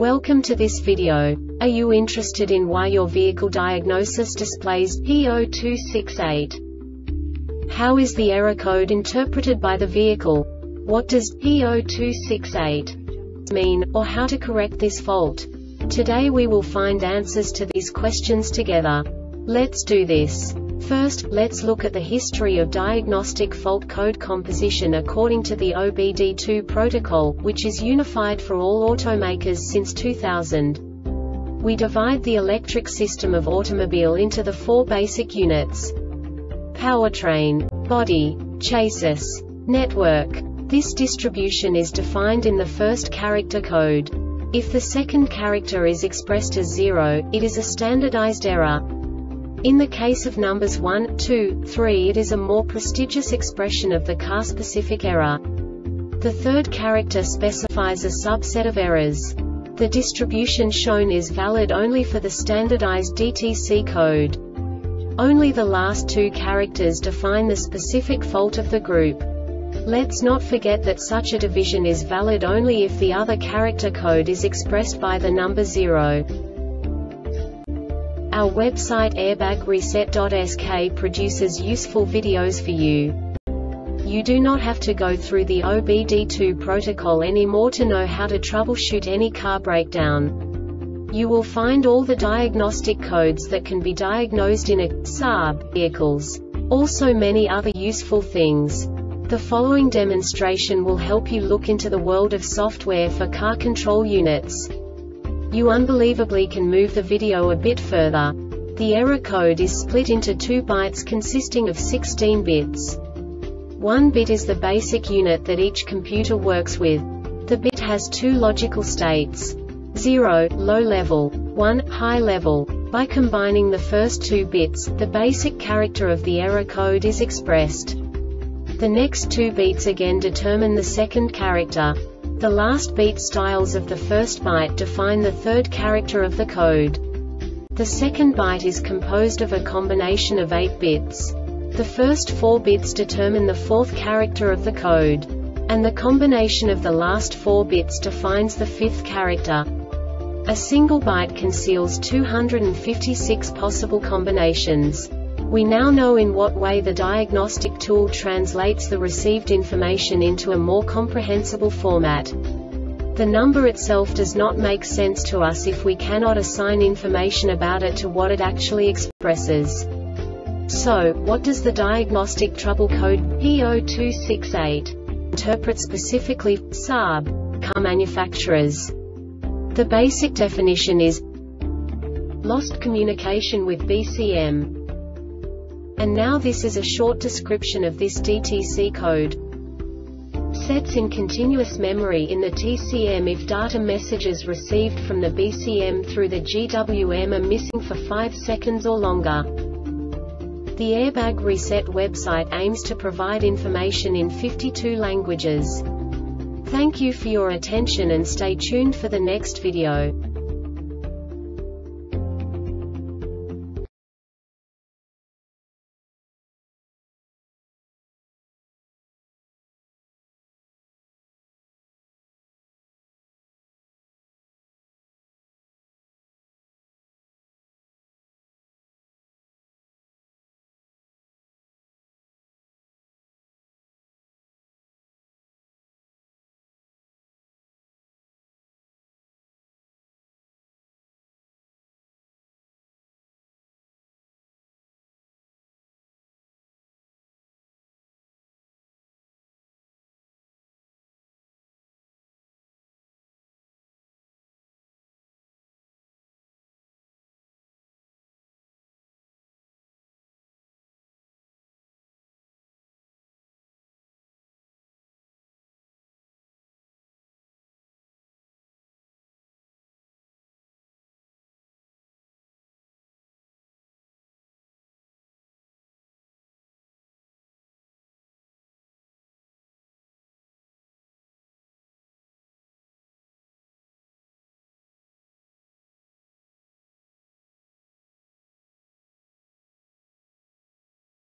Welcome to this video. Are you interested in why your vehicle diagnosis displays P0268? How is the error code interpreted by the vehicle? What does P0268 mean, or how to correct this fault? Today we will find answers to these questions together. Let's do this. First, let's look at the history of diagnostic fault code composition according to the OBD2 protocol, which is unified for all automakers since 2000. We divide the electric system of automobile into the four basic units: powertrain, body, chassis, network. This distribution is defined in the first character code. If the second character is expressed as 0, it is a standardized error. In the case of numbers 1, 2, 3, it is a more prestigious expression of the car-specific error. The third character specifies a subset of errors. The distribution shown is valid only for the standardized DTC code. Only the last two characters define the specific fault of the group. Let's not forget that such a division is valid only if the other character code is expressed by the number 0. Our website airbagreset.sk produces useful videos for you. You do not have to go through the OBD2 protocol anymore to know how to troubleshoot any car breakdown. You will find all the diagnostic codes that can be diagnosed in a Saab vehicles. Also many other useful things. The following demonstration will help you look into the world of software for car control units. You unbelievably can move the video a bit further. The error code is split into 2 bytes consisting of 16 bits. 1 bit is the basic unit that each computer works with. The bit has 2 logical states: 0, low level, 1, high level. By combining the first 2 bits, the basic character of the error code is expressed. The next 2 beats again determine the second character. The last beat styles of the first byte define the third character of the code. The second byte is composed of a combination of 8 bits. The first 4 bits determine the fourth character of the code. And the combination of the last 4 bits defines the fifth character. A single byte conceals 256 possible combinations. We now know in what way the diagnostic tool translates the received information into a more comprehensible format. The number itself does not make sense to us if we cannot assign information about it to what it actually expresses. So, what does the diagnostic trouble code P0268 interpret specifically for Saab car manufacturers? The basic definition is lost communication with BCM. And now this is a short description of this DTC code. Sets in continuous memory in the TCM if data messages received from the BCM through the GWM are missing for 5 seconds or longer. The Airbag Reset website aims to provide information in 52 languages. Thank you for your attention and stay tuned for the next video.